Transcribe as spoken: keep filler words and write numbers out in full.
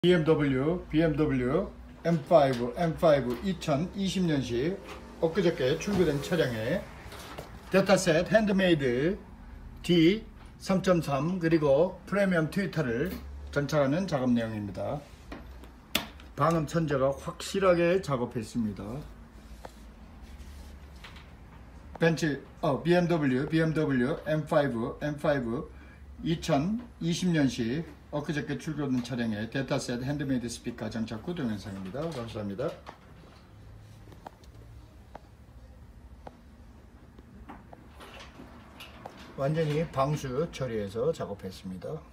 비엠더블유, 비엠더블유 엠 파이브, 엠 파이브 이천이십 년식 엊그저께 출고된 차량에 데타셋 핸드메이드 디 삼 점 삼 그리고 프리미엄 트위터를 전차하는 작업 내용입니다. 방음 천재가 확실하게 작업했습니다. 벤츠, 어, 비엠더블유, 비엠더블유 엠 파이브, 엠 파이브 이천이십 년식 엊그저께 출고된 차량의 데타셋 핸드메이드 스피커 장착 후 동영상입니다. 감사합니다. 완전히 방수 처리해서 작업했습니다.